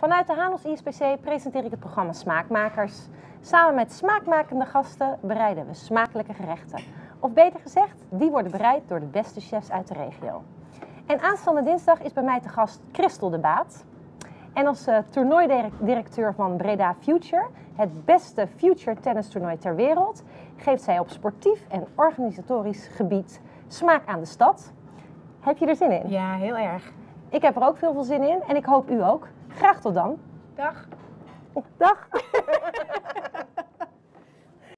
Vanuit de Hanos ISPC presenteer ik het programma Smaakmakers. Samen met smaakmakende gasten bereiden we smakelijke gerechten. Of beter gezegd, die worden bereid door de beste chefs uit de regio. En aanstaande dinsdag is bij mij te gast Christel de Baat. En als toernooidirecteur van Breda Future, het beste future tennistoernooi ter wereld, geeft zij op sportief en organisatorisch gebied smaak aan de stad. Heb je er zin in? Ja, heel erg. Ik heb er ook veel zin in en ik hoop u ook. Graag tot dan. Dag. Dag.